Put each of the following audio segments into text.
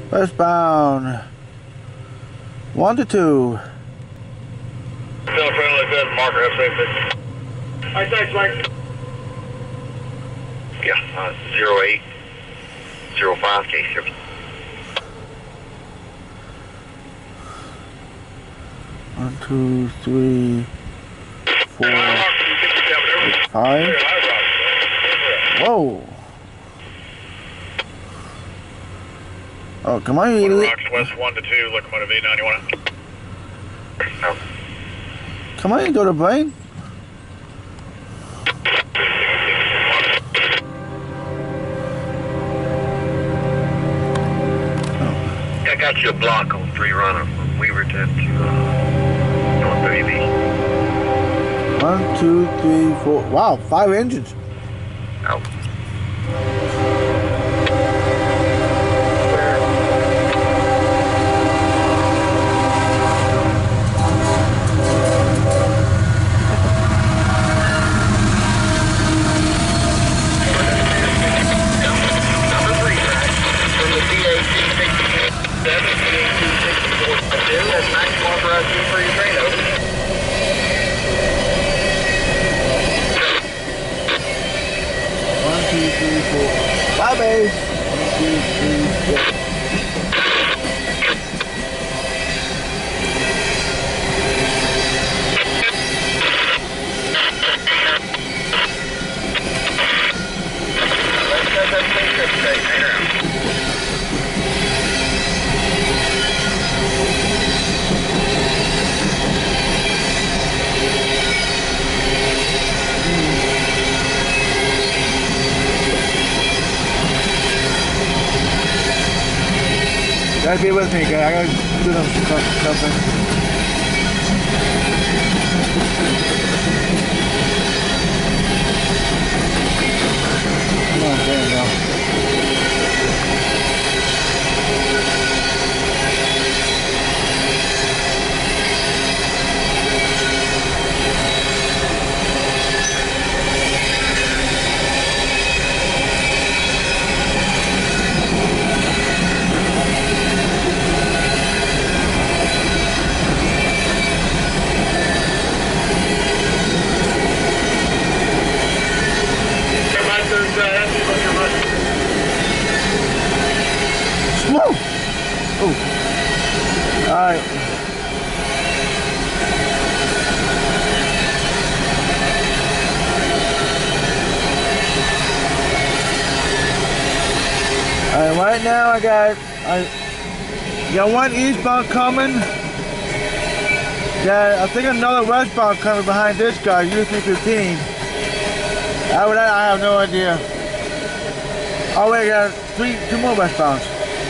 Westbound. 1 to 2. Still friendly, good. Marker F-6. Alright, thanks, Mike. Yeah, 0805 K7. One, two, three, 4, 5. Whoa. Oh, come on, you idiot. Rocks west 1 to 2, locomotive 891. No. Come on, you go to Blaine. I got you a block on 3 runner from Weaverton to North 30B. 1, 2, 3, 4. Wow, 5 engines. Out. Bye, babe. 1, 2, 3, 4. You gotta be with me, guys. I gotta do something. Come on, there you go. Smoke! Oh. Alright. Alright, right now I got one eastbound coming. Yeah, I think another westbound coming behind this guy, U315. I have no idea. Oh wait, I got 2 more westbounds.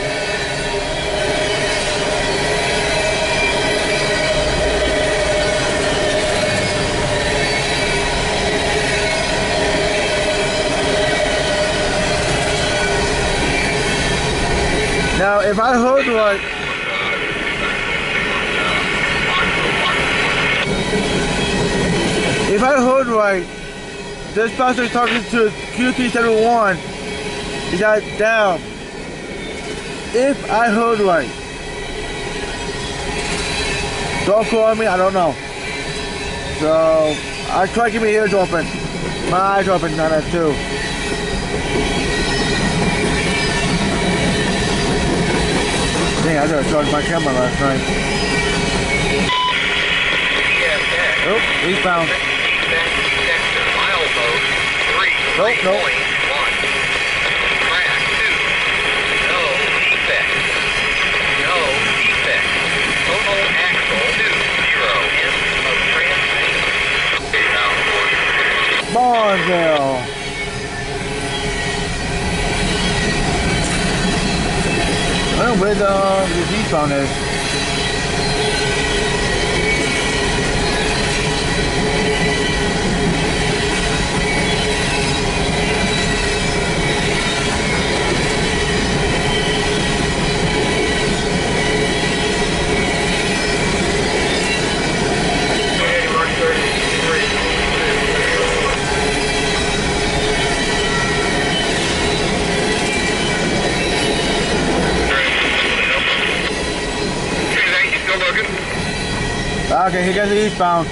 Now, if I heard right, this person talking to Q371. He got down. If I heard right. Don't quote me, I don't know. So, I try to keep my ears open. My eyes open on that too. Dang, I gotta charge my camera last night. Oh, eastbound. Nope, nope. Barnesville. I don't know where the eastbound is. Okay, here goes the eastbound.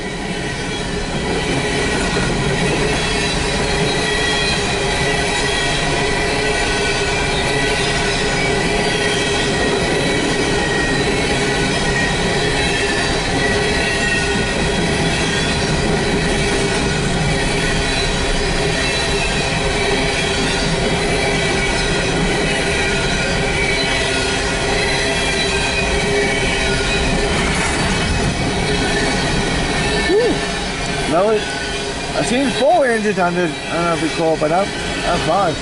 No, I've seen 4 engines on this. I don't know if we call it, but I'm 5.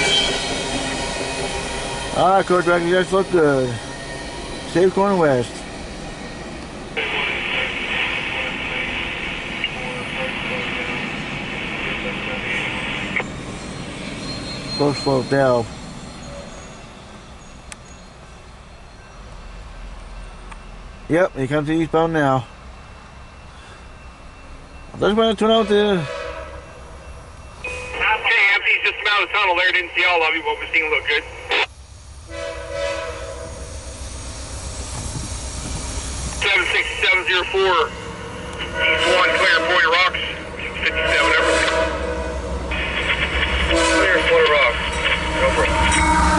Alright, Coach Dragon, you guys look good. Safe going west. Go slow down. Yep, he comes to eastbound now. Let's run to out there. Okay, Empty, just about the tunnel there. Didn't see all of you, but we're seeing look good. CSX 704, East 1, clear Point Rocks, 57 everything. Clear Point Rocks, go for it.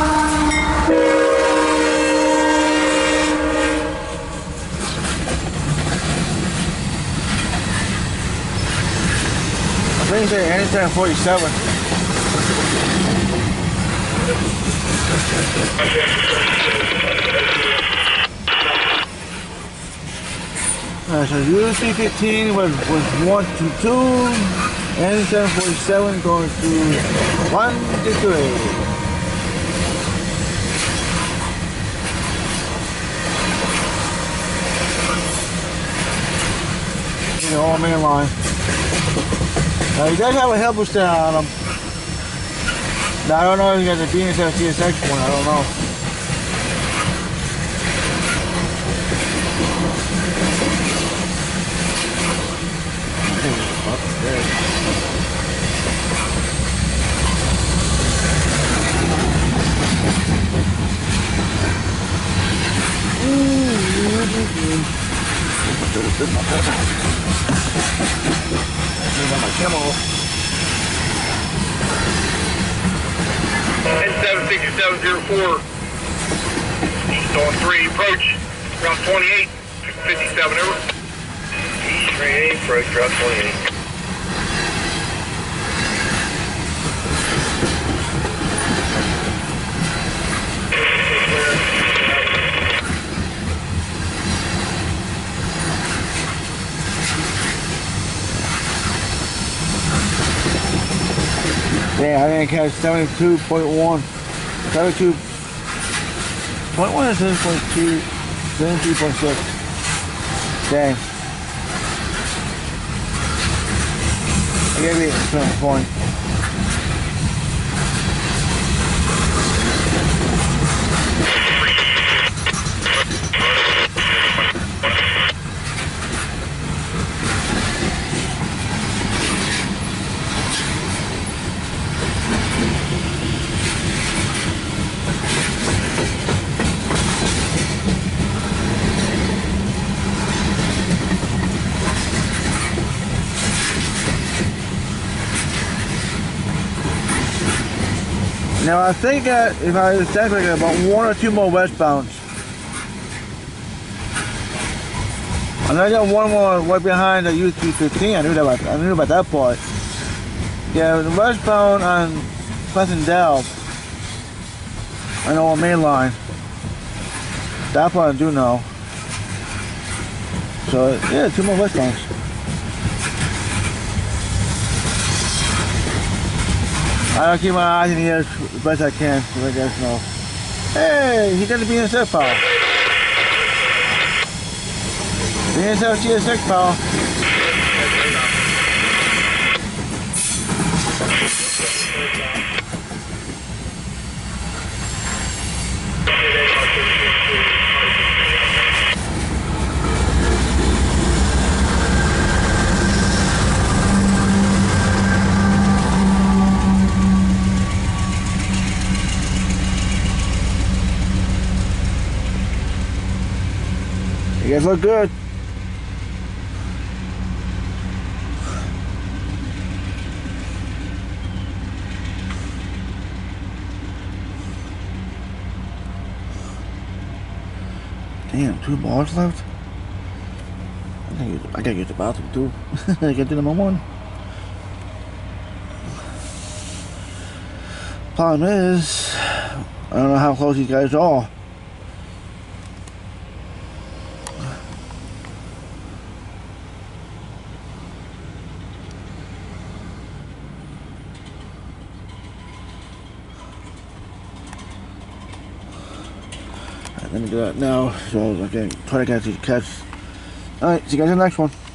I think it's N767. So U315 was 1 to 2, N747 going to 1 to 3. All main line. He does have a helper stand on him. Now, I don't know if he got the BNSF CSX one, I don't know. N76704, East on 3, approach, Route 28, 57 over. East 38, approach, Route 28. Yeah, I didn't catch 72.1. 72.1 or 7.2, 72.6. Dang. I gave it a certain point. Now I think that if I was definitely about 1 or 2 more westbounds. And I got 1 more right behind the U315. I knew about that part. Yeah, the westbound on Pleasant-Dell. I know on main line. That part I do know. So yeah, 2 more westbounds. I'll keep my eyes in the air as best I can to let you guys know. Hey, he got the BNSF power. BNSF CSX power. You guys look good. Damn, 2 bars left? I gotta use the bathroom too. I gotta do number 1. Problem is, I don't know how close these guys are. Let me do that now so I can try to catch these cats. Alright, see you guys in the next one.